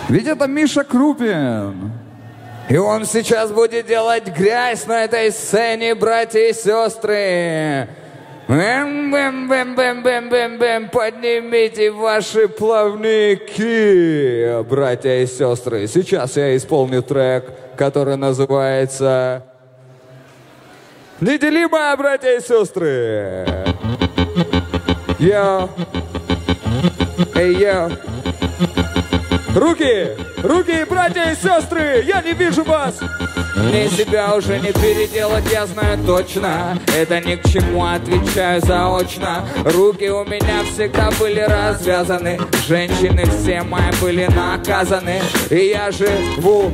Ведь это Миша Крупин. И он сейчас будет делать грязь на этой сцене, братья и сестры. Бэм-бэм-бэм-бэм-бэм-бэм-бэм. Поднимите ваши плавники, братья и сестры. Сейчас я исполню трек, который называется «Неделимая, братья и сестры». Йо. Эй, йо. Руки! Руки, братья и сестры! Я не вижу вас! Мне себя уже не переделать, я знаю точно. Это ни к чему, отвечаю заочно. Руки у меня всегда были развязаны. Женщины все мои были наказаны. И я живу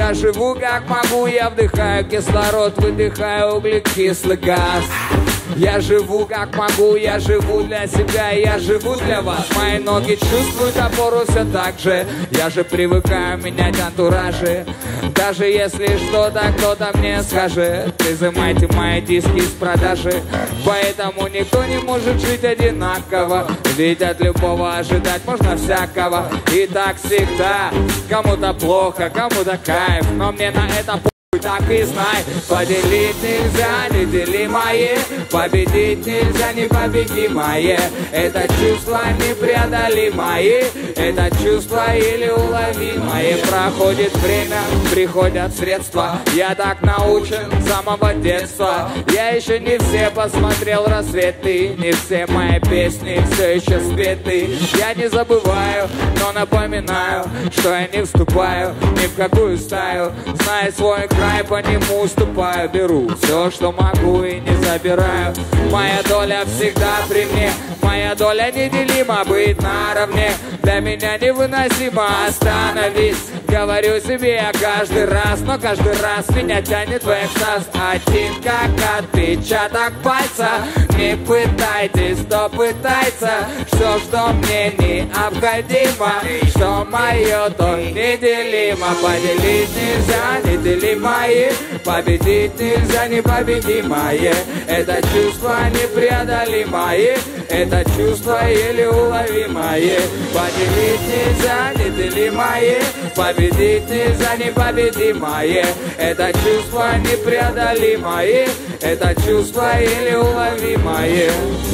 как могу. Я вдыхаю кислород, выдыхаю углекислый газ. Я живу как могу, я живу для себя, я живу для вас. Мои ноги чувствуют опору все так же. Я же привыкаю менять антуражи. Даже если что-то кто-то мне скажет, изымайте мои диски из продажи. Поэтому никто не может жить одинаково. Ведь от любого ожидать можно всякого. И так всегда, кому-то плохо, кому-то кайф. Но мне на это так и знай, поделить нельзя неделимое, победить нельзя непобедимое. Это чувство непреодолимое, это чувство еле уловимое. Проходит время, приходят средства, я так научен с самого детства. Я еще не все посмотрел рассветы, не все мои песни все еще спеты. Я не забываю, но напоминаю, что я не вступаю ни в какую стаю. Зная свой край, по нему уступаю, беру все, что могу, и не забираю. Моя доля всегда при мне, моя доля неделима, быть наравне для меня невыносимо. Остановись, говорю себе я каждый раз, но каждый раз меня тянет в экстаз. Один как отпечаток пальца. Не пытайтесь, кто пытается. Все, что мне необходимо, что мое, то неделимо. Поделить нельзя неделимое, победить нельзя непобедимое. Это чувство непреодолимое, это чувство еле уловимое. Поделить нельзя неделимое, победить нельзя непобедимое. Это чувство непреодолимое, это чувство еле уловимое.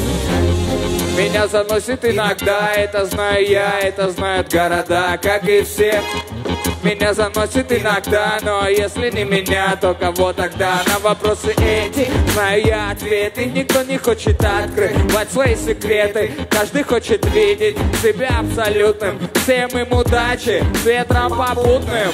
Меня заносит иногда, это знаю я, это знают города, как и все. Меня заносит иногда, но если не меня, то кого тогда? На вопросы эти знаю я ответы. Никто не хочет открывать свои секреты. Каждый хочет видеть себя абсолютным. Всем им удачи, с ветром попутным.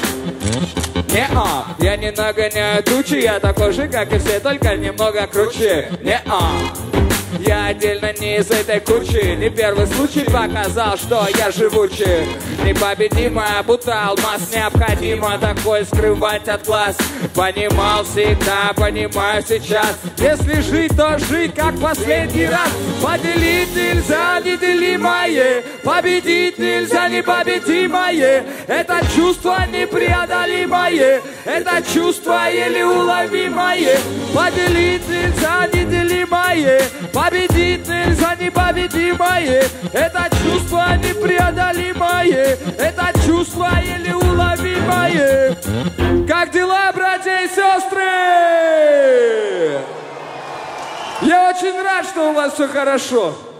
Не-а, я не нагоняю тучи, я такой же, как и все, только немного круче. Не-а. Я отдельно не из этой кучи. Не первый случай показал, что я живучий. Непобедимая, будто алмаз. Необходимо такой скрывать от глаз. Понимал всегда, понимаю сейчас. Если жить, то жить как последний раз. Поделить нельзя неделимое, победить нельзя непобедимое. Это чувство непреодолимое, это чувство еле уловимое. Поделить нельзя неделимое, победить нельзя непобедимое. Это чувство непреодолимое, это чувство еле уловимое. Как дела, братья и сестры? Я очень рад, что у вас все хорошо.